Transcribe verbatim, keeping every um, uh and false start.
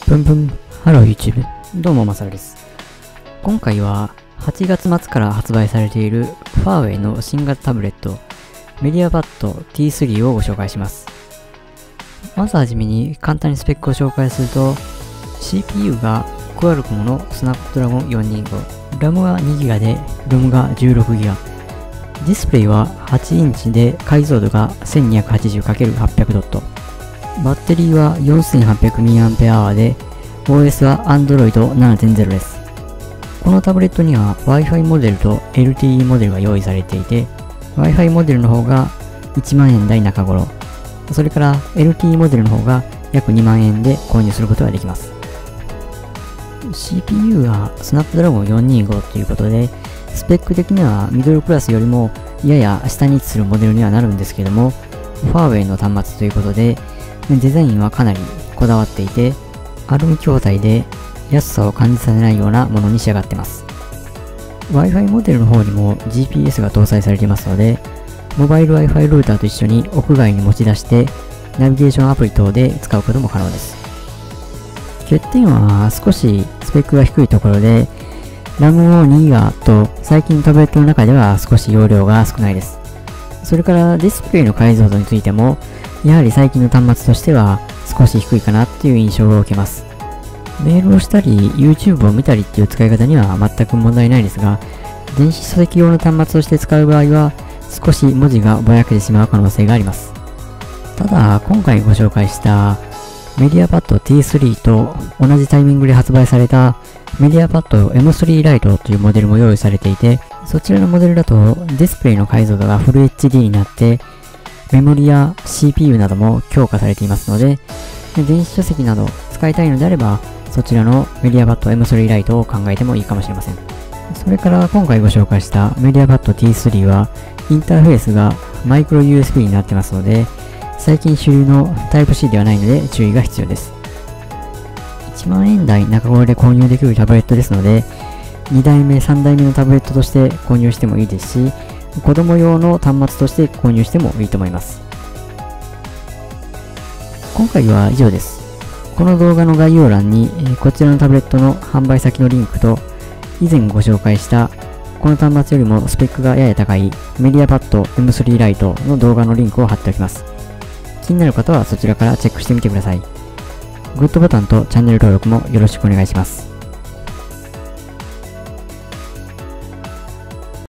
ブンブン、ハロー YouTube。どうも、まさるです。今回ははちがつ末から発売されているファーウェイの新型タブレット、メディアパッド ティースリー をご紹介します。まずはじめに簡単にスペックを紹介すると、シーピーユー がクアルコムのスナップドラゴンよんにーご、ラムが にギガ で、ロムが じゅうろくギガ、ディスプレイははちインチで解像度が せんにひゃくはちじゅうかけるはっぴゃく ドット。バッテリーは よんせんはっぴゃくミリアンペアアワー で、オーエス は アンドロイドななてんゼロ です。このタブレットには Wi-Fi モデルと エルティーイー モデルが用意されていて、Wi-Fi モデルの方がいちまんえん台中頃、それから エルティーイー モデルの方が約にまんえんで購入することができます。シーピーユー はスナップドラゴンよんにーごということで、スペック的にはミドルクラスよりもやや下に位置するモデルにはなるんですけども、ファーウェイの端末ということで、デザインはかなりこだわっていて、アルミ筐体で安さを感じさせないようなものに仕上がってます。Wi-Fi モデルの方にも ジーピーエス が搭載されていますので、モバイル Wi-Fi ルーターと一緒に屋外に持ち出して、ナビゲーションアプリ等で使うことも可能です。欠点は少しスペックが低いところで、ラム の にギガ と最近のタブレットの中では少し容量が少ないです。それからディスプレイの解像度についても、やはり最近の端末としては少し低いかなっていう印象を受けます。メールをしたり YouTube を見たりっていう使い方には全く問題ないですが、電子書籍用の端末として使う場合は少し文字がぼやけてしまう可能性があります。ただ今回ご紹介したメディアパッド ティースリー と同じタイミングで発売されたメディアパッド エムスリー ライトというモデルも用意されていて、そちらのモデルだとディスプレイの解像度がフル エイチディー になってメモリや シーピーユー なども強化されていますので、電子書籍など使いたいのであればそちらのメディアパッド エムスリー ライトを考えてもいいかもしれません。それから今回ご紹介したメディアパッド ティースリー はインターフェースがマイクロ ユーエスビー になってますので、最近主流の タイプシー ではないので注意が必要です。いちまんえん台中頃で購入できるタブレットですので、にだいめ、さんだいめのタブレットとして購入してもいいですし、子供用の端末として購入してもいいと思います。今回は以上です。この動画の概要欄に、えー、こちらのタブレットの販売先のリンクと、以前ご紹介したこの端末よりもスペックがやや高いメディアパッド エムスリー ライトの動画のリンクを貼っておきます。気になる方はそちらからチェックしてみてください。グッドボタンとチャンネル登録もよろしくお願いします。